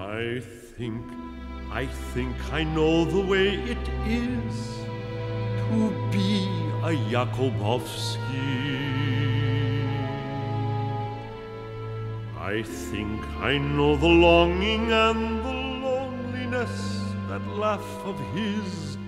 I think I know the way it is to be a Jakubowski. I think I know the longing and the loneliness that laugh of his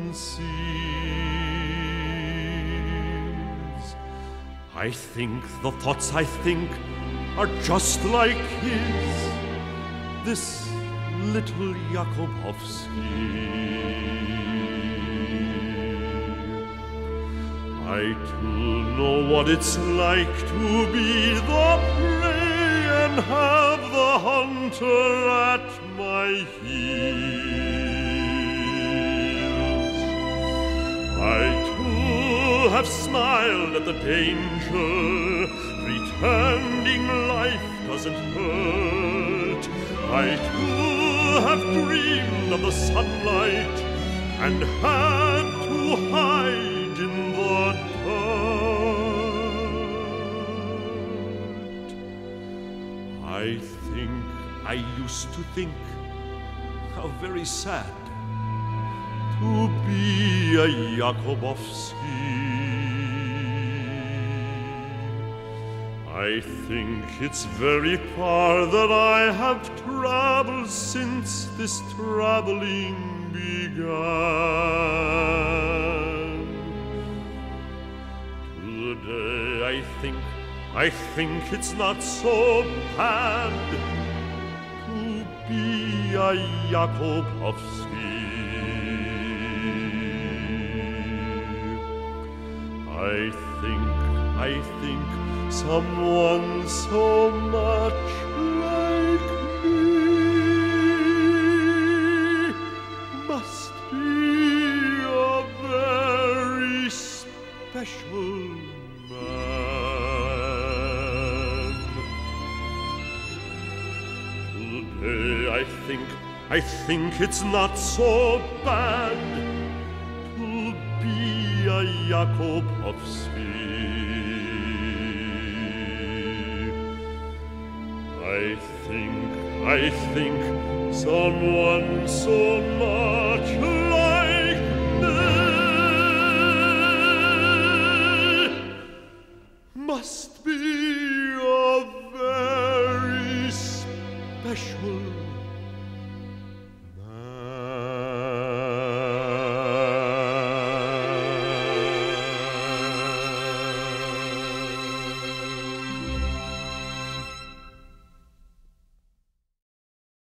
conceals. I think the thoughts I think are just like his, this little Jakubowski. I too know what it's like to be the prey and have the hunter at my heels. I too have smiled at the danger, pretending life doesn't hurt. I too have dreamed of the sunlight and had to hide in the dirt. I used to think how very sad to be a Jakubowski. I think it's very far that I have traveled since this traveling began. Today I think it's not so bad to be a Jakubowski. I think someone so much like me must be a very special man. Today I think it's not so bad to be a Jakubowski. I think someone so much